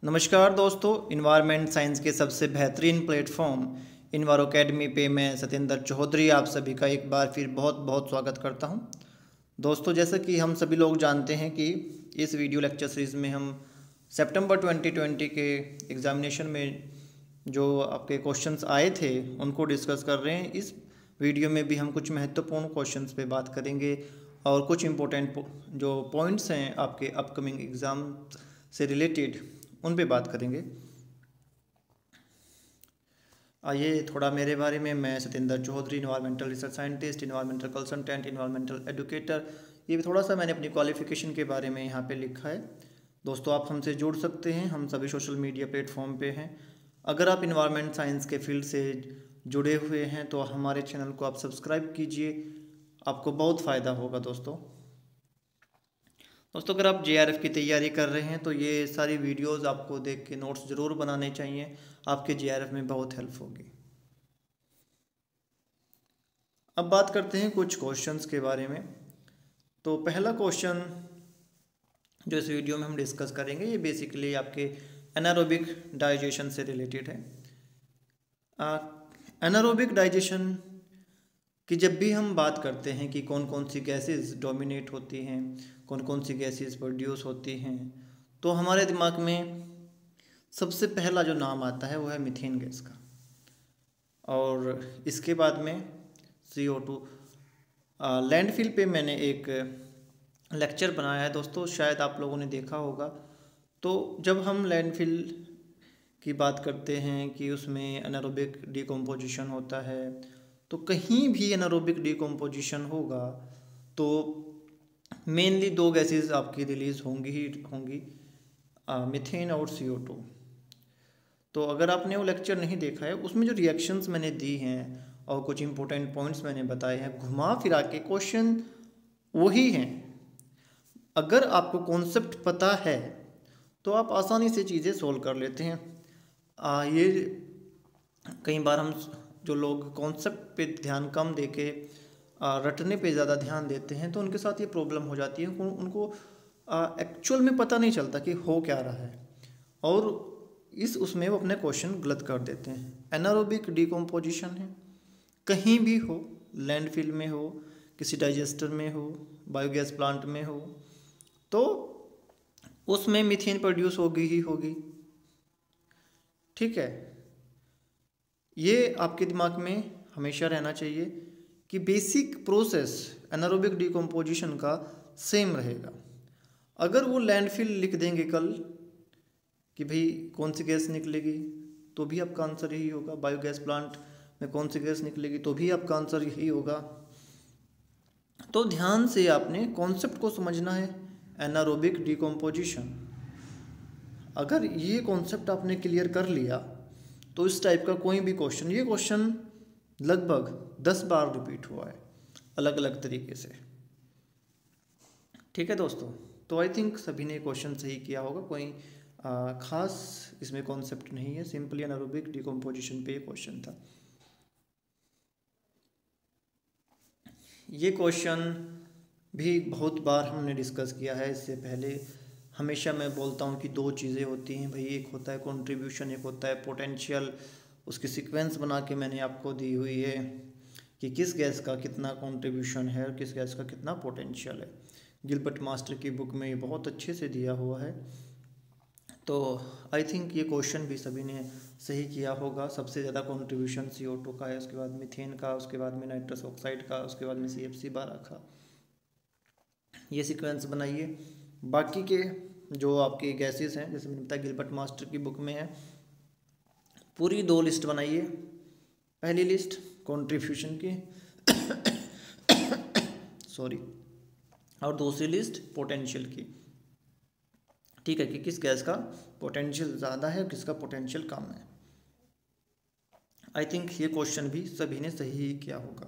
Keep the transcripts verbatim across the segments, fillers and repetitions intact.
नमस्कार दोस्तों, environment science के सबसे बेहतरीन प्लेटफॉर्म इन्वायरो अकेडमी पे मैं सत्येंद्र चौधरी आप सभी का एक बार फिर बहुत बहुत स्वागत करता हूं। दोस्तों, जैसा कि हम सभी लोग जानते हैं कि इस वीडियो लेक्चर सीरीज़ में हम सितंबर ट्वेंटी ट्वेंटी के एग्ज़ामिनेशन में जो आपके क्वेश्चंस आए थे उनको डिस्कस कर रहे हैं। इस वीडियो में भी हम कुछ महत्वपूर्ण क्वेश्चंस पे बात करेंगे और कुछ इम्पोर्टेंट जो पॉइंट्स हैं आपके अपकमिंग एग्ज़ाम से रिलेटेड उन पे बात करेंगे। आइए थोड़ा मेरे बारे में। मैं Satyendra Chaudhary, environmental research scientist, environmental consultant, environmental educator, ये भी थोड़ा सा मैंने अपनी क्वालिफिकेशन के बारे में यहाँ पे लिखा है। दोस्तों, आप हमसे जुड़ सकते हैं, हम सभी सोशल मीडिया प्लेटफॉर्म पे हैं। अगर आप इन्वायरमेंट साइंस के फील्ड से जुड़े हुए हैं तो हमारे चैनल को आप सब्सक्राइब कीजिए, आपको बहुत फ़ायदा होगा। दोस्तों दोस्तों अगर आप जेआरएफ की तैयारी कर रहे हैं तो ये सारी वीडियोस आपको देख के नोट्स ज़रूर बनाने चाहिए, आपके जेआरएफ में बहुत हेल्प होगी। अब बात करते हैं कुछ क्वेश्चंस के बारे में। तो पहला क्वेश्चन जो इस वीडियो में हम डिस्कस करेंगे ये बेसिकली आपके एनारोबिक डाइजेशन से रिलेटेड है। एनारोबिक डाइजेशन कि जब भी हम बात करते हैं कि कौन कौन सी गैसेस डोमिनेट होती हैं, कौन कौन सी गैसेस प्रोड्यूस होती हैं, तो हमारे दिमाग में सबसे पहला जो नाम आता है वो है मीथेन गैस का, और इसके बाद में सी ओ टू। लैंडफिल पे मैंने एक लेक्चर बनाया है दोस्तों, शायद आप लोगों ने देखा होगा। तो जब हम लैंडफिल की बात करते हैं कि उसमें एनारोबिक डिकम्पोजिशन होता है, तो कहीं भी एनारोबिक डिकम्पोजिशन होगा तो मेनली दो गैसेस आपकी रिलीज़ होंगी ही होंगी, मीथेन और सी ओ टू। तो अगर आपने वो लेक्चर नहीं देखा है, उसमें जो रिएक्शंस मैंने दी हैं और कुछ इंपॉर्टेंट पॉइंट्स मैंने बताए हैं, घुमा फिरा के क्वेश्चन वही हैं। अगर आपको कॉन्सेप्ट पता है तो आप आसानी से चीज़ें सोल्व कर लेते हैं। आ, ये कई बार हम जो लोग कॉन्सेप्ट पे ध्यान कम देके रटने पे ज़्यादा ध्यान देते हैं तो उनके साथ ये प्रॉब्लम हो जाती है। उन, उनको एक्चुअल में पता नहीं चलता कि हो क्या रहा है, और इस उसमें वो अपने क्वेश्चन गलत कर देते हैं। एनारोबिक डिकम्पोजिशन है, कहीं भी हो, लैंडफिल में हो, किसी डाइजेस्टर में हो, बायोगैस प्लांट में हो, तो उसमें मीथेन प्रोड्यूस होगी ही होगी। ठीक है, ये आपके दिमाग में हमेशा रहना चाहिए कि बेसिक प्रोसेस एनारोबिक डिकम्पोजिशन का सेम रहेगा। अगर वो लैंडफिल लिख देंगे कल कि भाई कौन सी गैस निकलेगी, तो भी आपका आंसर यही होगा। बायोगैस प्लांट में कौन सी गैस निकलेगी, तो भी आपका आंसर यही होगा। तो ध्यान से आपने कॉन्सेप्ट को समझना है, एनारोबिक डिकम्पोजिशन। अगर ये कॉन्सेप्ट आपने क्लियर कर लिया तो इस टाइप का कोई भी क्वेश्चन, ये क्वेश्चन लगभग दस बार रिपीट हुआ है अलग अलग तरीके से। ठीक है दोस्तों, तो आई थिंक सभी ने क्वेश्चन सही किया होगा, कोई आ, खास इसमें कॉन्सेप्ट नहीं है, सिंपली एनारोबिक डिकम्पोजिशन पे ये क्वेश्चन था। ये क्वेश्चन भी बहुत बार हमने डिस्कस किया है इससे पहले। हमेशा मैं बोलता हूँ कि दो चीज़ें होती हैं भाई, एक होता है कंट्रीब्यूशन, एक होता है पोटेंशियल। उसकी सीक्वेंस बना के मैंने आपको दी हुई है कि किस गैस का कितना कंट्रीब्यूशन है और किस गैस का कितना पोटेंशियल है। गिलबर्ट मास्टर की बुक में ये बहुत अच्छे से दिया हुआ है। तो आई थिंक ये क्वेश्चन भी सभी ने सही किया होगा। सबसे ज़्यादा कंट्रीब्यूशन सी ओ टू का है, उसके बाद मीथेन का, उसके बाद में नाइट्रस ऑक्साइड का, उसके बाद में सी एफ सी बारह का। ये सीक्वेंस बनाइए। बाकी के जो आपके गैसेस हैं, जैसे मैंने बताया गिलबर्ट मास्टर की बुक में है, पूरी दो लिस्ट बनाइए। पहली लिस्ट कंट्रीब्यूशन की सॉरी और दूसरी लिस्ट पोटेंशियल की। ठीक है, कि किस गैस का पोटेंशियल ज़्यादा है और किसका पोटेंशियल कम है। आई थिंक ये क्वेश्चन भी सभी ने सही ही किया होगा।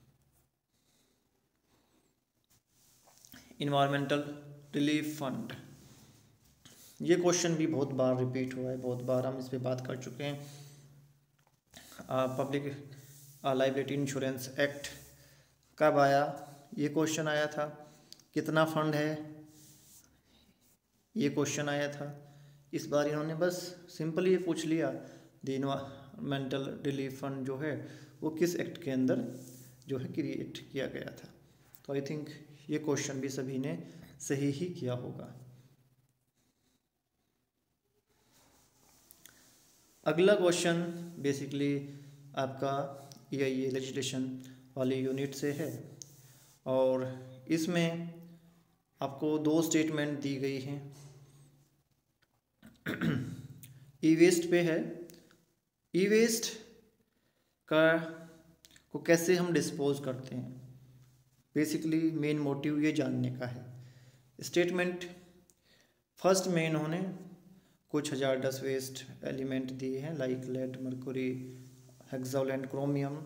इन्वायरमेंटल रिलीफ फंड, ये क्वेश्चन भी बहुत बार रिपीट हुआ है, बहुत बार हम इस पर बात कर चुके हैं। पब्लिक लायबिलिटी इंश्योरेंस एक्ट कब आया, ये क्वेश्चन आया था। कितना फंड है, ये क्वेश्चन आया था। इस बार इन्होंने बस सिंपल ये पूछ लिया द इन्वायरमेंटल रिलीफ फंड जो है वो किस एक्ट के अंदर जो है क्रिएट किया गया था। तो आई थिंक ये क्वेश्चन भी सभी ने सही ही किया होगा। अगला क्वेश्चन बेसिकली आपका ई आई ए लेजिस्लेशन वाली यूनिट से है और इसमें आपको दो स्टेटमेंट दी गई हैं। ई वेस्ट पे है, ई वेस्ट का को कैसे हम डिस्पोज करते हैं, बेसिकली मेन मोटिव ये जानने का है। स्टेटमेंट फर्स्ट में इन्होंने कुछ हजारडस वेस्ट एलिमेंट दिए हैं like lead, mercury, hexol and chromium.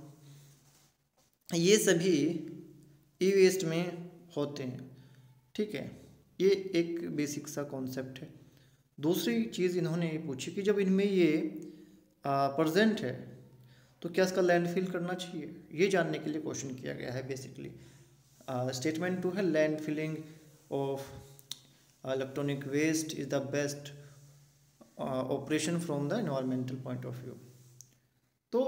ये सभी ई वेस्ट में होते हैं, ठीक है। ये एक बेसिक सा कॉन्सेप्ट है। दूसरी चीज़ इन्होंने ये पूछी कि जब इनमें ये प्रेजेंट है तो क्या इसका लैंडफिल करना चाहिए, ये जानने के लिए क्वेश्चन किया गया है बेसिकली। स्टेटमेंट टू है landfilling of electronic waste is the best operation from the environmental point of view. तो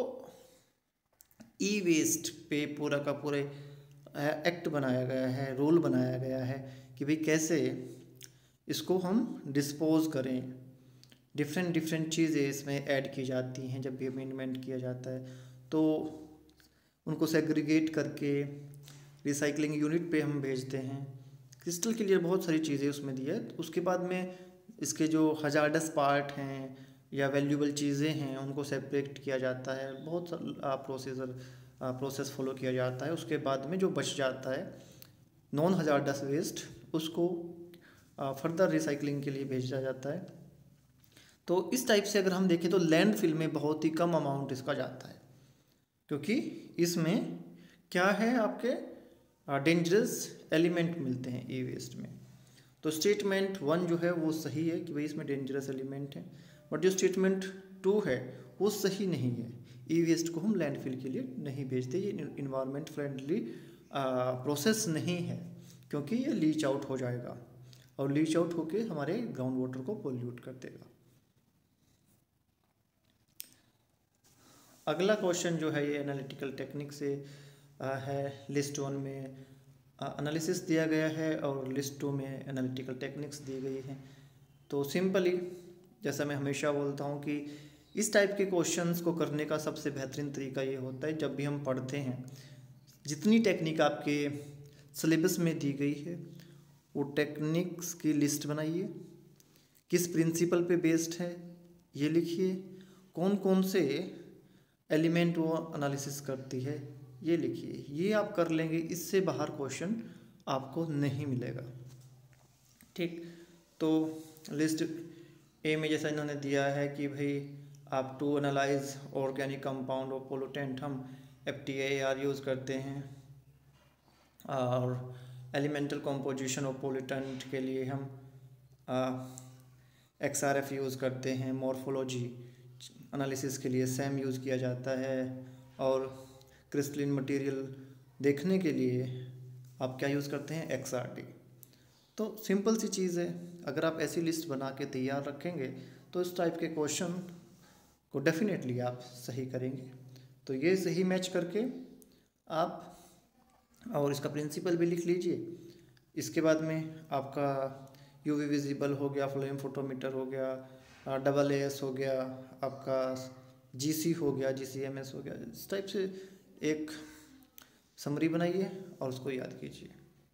ई वेस्ट पे पूरा का पूरा एक्ट बनाया गया है, रूल बनाया गया है कि भाई कैसे इसको हम डिस्पोज करें। डिफरेंट डिफरेंट चीज़ें इसमें ऐड की जाती हैं जब भी अमेंडमेंट किया जाता है, तो उनको सेग्रीगेट करके रिसाइकलिंग यूनिट पे हम भेजते हैं। क्रिस्टल क्लियर बहुत सारी चीज़ें उसमें दी है। उसके बाद में इसके जो हजार्डस पार्ट हैं या वैल्यूबल चीज़ें हैं उनको सेपरेट किया जाता है, बहुत प्रोसीजर प्रोसेस फॉलो किया जाता है। उसके बाद में जो बच जाता है नॉन हजार्डस वेस्ट उसको फर्दर रिसाइकलिंग के लिए भेजा जाता है। तो इस टाइप से अगर हम देखें तो लैंडफिल में बहुत ही कम अमाउंट इसका जाता है, क्योंकि इसमें क्या है आपके डेंजरस एलिमेंट मिलते हैं ई वेस्ट में। तो स्टेटमेंट वन जो है वो सही है कि भाई इसमें डेंजरस एलिमेंट है, बट जो स्टेटमेंट टू है वो सही नहीं है। ई वेस्ट को हम लैंडफिल के लिए नहीं भेजते, ये इन्वायरमेंट फ्रेंडली प्रोसेस नहीं है, क्योंकि ये लीच आउट हो जाएगा और लीच आउट होके हमारे ग्राउंड वाटर को पोल्यूट कर देगा। अगला क्वेश्चन जो है ये एनालिटिकल टेक्निक से है। लिस्ट वन में एनालिसिस दिया गया है और लिस्ट टू में एनालिटिकल टेक्निक्स दी गई हैं। तो सिंपली जैसा मैं हमेशा बोलता हूँ कि इस टाइप के क्वेश्चंस को करने का सबसे बेहतरीन तरीका ये होता है, जब भी हम पढ़ते हैं जितनी टेक्निक आपके सिलेबस में दी गई है वो टेक्निक्स की लिस्ट बनाइए, किस प्रिंसिपल पे बेस्ड है ये लिखिए, कौन कौन से एलिमेंट वो एनालिसिस करती है ये लिखिए। ये आप कर लेंगे, इससे बाहर क्वेश्चन आपको नहीं मिलेगा, ठीक। तो लिस्ट ए में जैसा इन्होंने दिया है कि भाई आप टू एनालाइज ऑर्गेनिक कंपाउंड और पोलूटेंट हम F T A R use करते हैं, और एलिमेंटल कंपोजिशन ऑफ पोलूटेंट के लिए हम एक्स आर एफ यूज़ करते हैं। मॉर्फोलॉजी एनालिसिस के लिए सैम यूज़ किया जाता है, और क्रिस्टलिन मटेरियल देखने के लिए आप क्या यूज़ करते हैं, एक्स आर टी। तो सिंपल सी चीज़ है, अगर आप ऐसी लिस्ट बना के तैयार रखेंगे तो इस टाइप के क्वेश्चन को डेफिनेटली आप सही करेंगे। तो ये सही मैच करके आप और इसका प्रिंसिपल भी लिख लीजिए। इसके बाद में आपका यूवी विजिबल हो गया, फ्लेम फोटोमीटर हो गया, डबल ए एस हो गया, आपका जीसी हो गया, जीसीएमएस हो गया। इस टाइप से एक समरी बनाइए और उसको याद कीजिए।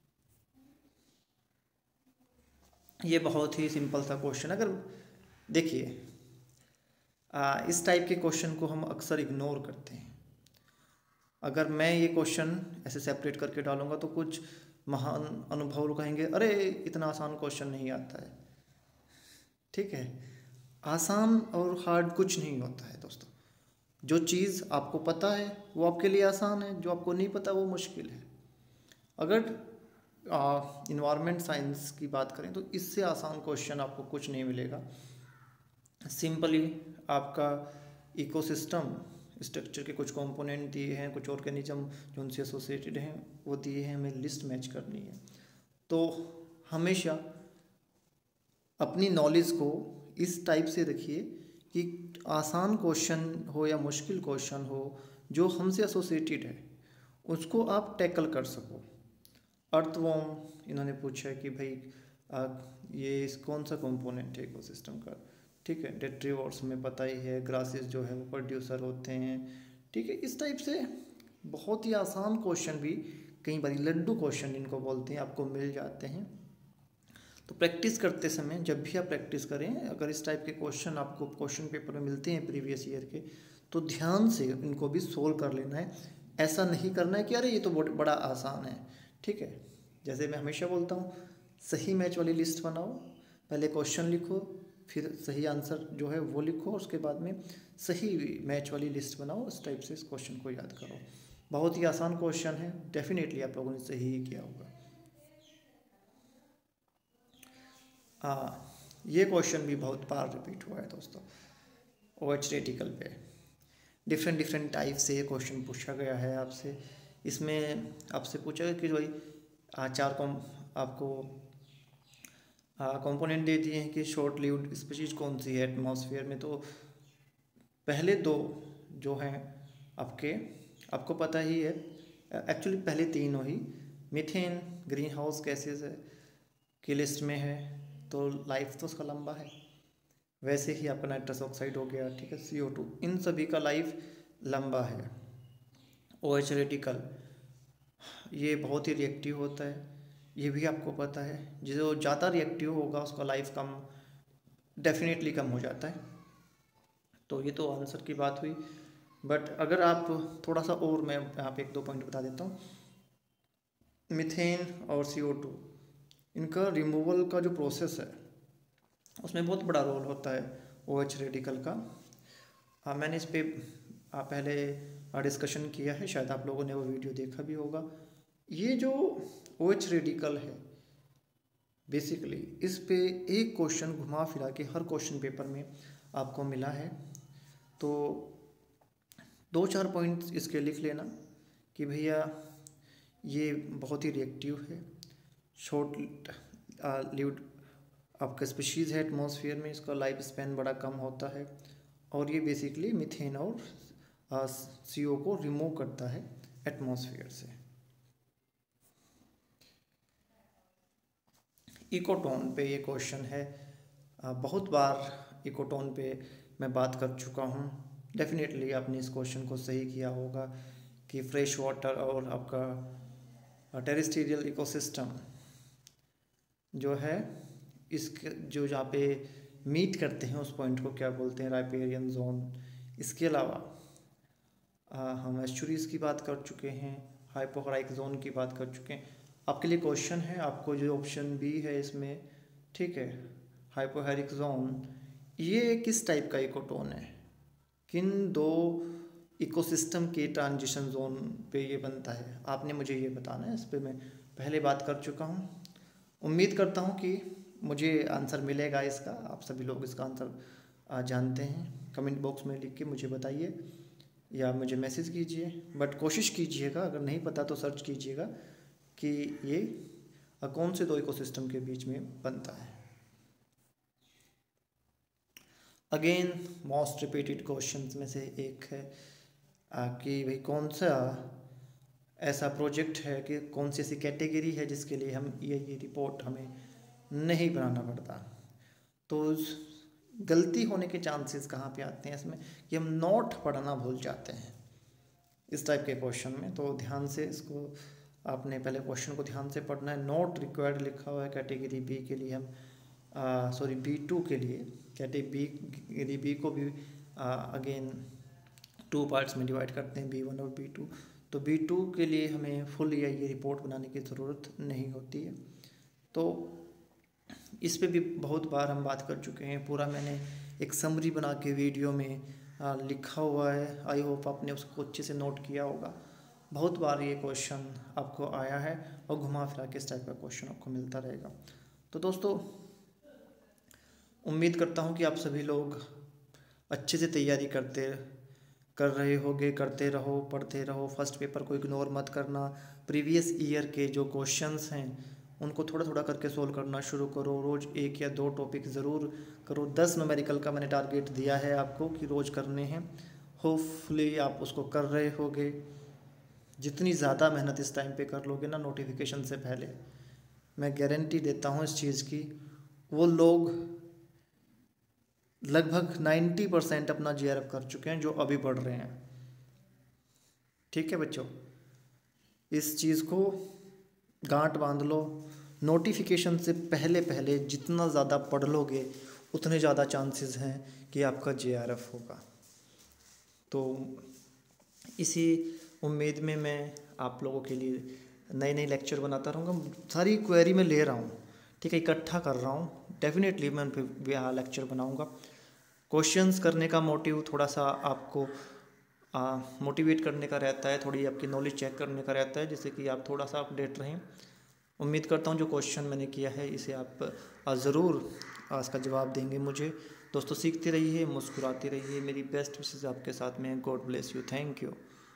ये बहुत ही सिंपल सा क्वेश्चन। अगर देखिए इस टाइप के क्वेश्चन को हम अक्सर इग्नोर करते हैं। अगर मैं ये क्वेश्चन ऐसे सेपरेट करके डालूंगा तो कुछ महान अनुभव लोग कहेंगे अरे इतना आसान क्वेश्चन नहीं आता है, ठीक है। आसान और हार्ड कुछ नहीं होता है दोस्तों। जो चीज़ आपको पता है वो आपके लिए आसान है, जो आपको नहीं पता वो मुश्किल है। अगर इन्वायरमेंट साइंस की बात करें तो इससे आसान क्वेश्चन आपको कुछ नहीं मिलेगा। सिंपली आपका इकोसिस्टम स्ट्रक्चर के कुछ कंपोनेंट दिए हैं, कुछ ऑर्गेनिज्म जो उनसे एसोसिएटेड हैं वो दिए हैं, हमें लिस्ट मैच करनी है। तो हमेशा अपनी नॉलेज को इस टाइप से रखिए कि आसान क्वेश्चन हो या मुश्किल क्वेश्चन हो जो हमसे एसोसिएटेड है उसको आप टैकल कर सको। अर्थवॉर्म इन्होंने पूछा है कि भाई आ, ये इस कौन सा कंपोनेंट है इकोसिस्टम का, ठीक है। डेट्रीवर्स में पता ही है, ग्रासेस जो है वो प्रोड्यूसर होते हैं, ठीक है। इस टाइप से बहुत ही आसान क्वेश्चन भी कई बार लड्डू क्वेश्चन इनको बोलते हैं आपको मिल जाते हैं। तो प्रैक्टिस करते समय जब भी आप प्रैक्टिस करें, अगर इस टाइप के क्वेश्चन आपको क्वेश्चन पेपर में मिलते हैं प्रीवियस ईयर के, तो ध्यान से इनको भी सोल्व कर लेना है। ऐसा नहीं करना है कि अरे ये तो बड़ा आसान है, ठीक है। जैसे मैं हमेशा बोलता हूँ, सही मैच वाली लिस्ट बनाओ, पहले क्वेश्चन लिखो, फिर सही आंसर जो है वो लिखो, और उसके बाद में सही मैच वाली लिस्ट बनाओ। इस टाइप से इस क्वेश्चन को याद करो। बहुत ही आसान क्वेश्चन है, डेफिनेटली आप लोगों ने सही ही किया होगा। हाँ, ये क्वेश्चन भी बहुत बार रिपीट हुआ है दोस्तों। ओ एच रेटिकल पे डिफरेंट डिफरेंट टाइप से ये क्वेश्चन पूछा गया है आपसे। इसमें आपसे पूछा गया कि भाई चार कॉम आपको कंपोनेंट दे दिए हैं कि शॉर्ट लिव्ड स्पीशीज कौन सी है एटमॉस्फेयर में। तो पहले दो जो हैं आपके आपको पता ही है, एक्चुअली पहले तीनों ही मीथेन ग्रीन हाउस गैसेज की लिस्ट में है, तो लाइफ तो उसका लंबा है। वैसे ही आपका नाइट्रस ऑक्साइड हो गया, ठीक है, सी ओ टू, इन सभी का लाइफ लंबा है। ओ एच रेटिकल ये बहुत ही रिएक्टिव होता है, ये भी आपको पता है। जो ज़्यादा रिएक्टिव होगा उसका लाइफ कम डेफिनेटली कम हो जाता है। तो ये तो आंसर की बात हुई। बट अगर आप थोड़ा सा और, मैं यहाँ पे एक दो पॉइंट बता देता हूँ। मीथेन और सी ओ टू इनका रिमूवल का जो प्रोसेस है उसमें बहुत बड़ा रोल होता है ओ एच रेडिकल का। हाँ, मैंने इस पर पहले डिस्कशन किया है, शायद आप लोगों ने वो वीडियो देखा भी होगा। ये जो ओ एच रेडिकल है बेसिकली, इस पे एक क्वेश्चन घुमा फिरा के हर क्वेश्चन पेपर में आपको मिला है। तो दो चार पॉइंट्स इसके लिख लेना कि भैया ये बहुत ही रिएक्टिव है, शॉर्ट लिव्ड आपका स्पीशीज़ है एटमॉस्फेयर में, इसका लाइफ स्पैन बड़ा कम होता है, और ये बेसिकली मीथेन और सी ओ को रिमूव करता है एटमॉस्फेयर से। इकोटोन पे ये क्वेश्चन है, बहुत बार इकोटोन पे मैं बात कर चुका हूँ। डेफिनेटली आपने इस क्वेश्चन को सही किया होगा कि फ्रेश वाटर और आपका टेरेस्ट्रियल इकोसिस्टम जो है, इसके जो जहाँ पे मीट करते हैं उस पॉइंट को क्या बोलते हैं, राइपेरियन जोन। इसके अलावा हम एस्चुरीज की बात कर चुके हैं, हाइपोहराइक जोन की बात कर चुके हैं। आपके लिए क्वेश्चन है, आपको जो ऑप्शन बी है इसमें, ठीक है, हाइपोहराइक जोन, ये किस टाइप का इकोटोन है, किन दो इकोसिस्टम के ट्रांजिशन जोन पे ये बनता है, आपने मुझे ये बताना है। इस पर मैं पहले बात कर चुका हूँ। उम्मीद करता हूँ कि मुझे आंसर मिलेगा इसका। आप सभी लोग इसका आंसर जानते हैं, कमेंट बॉक्स में लिख के मुझे बताइए या मुझे मैसेज कीजिए। बट कोशिश कीजिएगा, अगर नहीं पता तो सर्च कीजिएगा कि ये कौन से दो इकोसिस्टम के बीच में बनता है। अगेन मोस्ट रिपीटेड क्वेश्चंस में से एक है कि भाई कौन सा ऐसा प्रोजेक्ट है कि कौन सी ऐसी कैटेगरी है जिसके लिए हम ये ये रिपोर्ट हमें नहीं बनाना पड़ता। तो गलती होने के चांसेस कहाँ पे आते हैं इसमें कि हम नोट पढ़ना भूल जाते हैं इस टाइप के क्वेश्चन में। तो ध्यान से इसको आपने पहले क्वेश्चन को ध्यान से पढ़ना है। नोट रिक्वायर्ड लिखा हुआ है कैटेगरी बी के लिए, हम सॉरी बी टू के लिए, कैटेगरी बी को भी अगेन टू पार्ट्स में डिवाइड करते हैं, बी वन और बी टू। तो बी टू के लिए हमें फुल या ये रिपोर्ट बनाने की ज़रूरत नहीं होती है। तो इस पे भी बहुत बार हम बात कर चुके हैं, पूरा मैंने एक समरी बना के वीडियो में आ, लिखा हुआ है। आई होप आपने उसको अच्छे से नोट किया होगा। बहुत बार ये क्वेश्चन आपको आया है और घुमा फिरा के इस टाइप का क्वेश्चन आपको मिलता रहेगा। तो दोस्तों, उम्मीद करता हूँ कि आप सभी लोग अच्छे से तैयारी करते कर रहे होगे, करते रहो, पढ़ते रहो। फर्स्ट पेपर को इग्नोर मत करना। प्रीवियस ईयर के जो क्वेश्चंस हैं उनको थोड़ा थोड़ा करके सोल्व करना शुरू करो। रोज़ एक या दो टॉपिक ज़रूर करो। दस न्यूमेरिकल का मैंने टारगेट दिया है आपको कि रोज़ करने हैं। होपफुली आप उसको कर रहे होगे। जितनी ज़्यादा मेहनत इस टाइम पे कर लोगे ना नोटिफिकेशन से पहले, मैं गारंटी देता हूँ इस चीज़ की, वो लोग लगभग नब्बे परसेंट अपना जे आर एफ कर चुके हैं जो अभी पढ़ रहे हैं। ठीक है बच्चों, इस चीज़ को गांठ बांध लो। नोटिफिकेशन से पहले पहले जितना ज़्यादा पढ़ लोगे उतने ज़्यादा चांसेस हैं कि आपका जे आर एफ होगा। तो इसी उम्मीद में मैं आप लोगों के लिए नए नए लेक्चर बनाता रहूँगा। सारी क्वेरी में ले रहा हूँ, ठीक है, इकट्ठा कर रहा हूँ। डेफिनेटली मैं उन पर भी यहाँ लेक्चर बनाऊँगा। क्वेश्चंस करने का मोटिव थोड़ा सा आपको मोटिवेट करने का रहता है, थोड़ी आपकी नॉलेज चेक करने का रहता है, जिससे कि आप थोड़ा सा अपडेट रहें। उम्मीद करता हूँ जो क्वेश्चन मैंने किया है इसे आप ज़रूर इसका जवाब देंगे मुझे। दोस्तों सीखते रहिए, मुस्कुराते रहिए। मेरी बेस्ट विशेज़ आपके साथ में। God bless you. Thank you.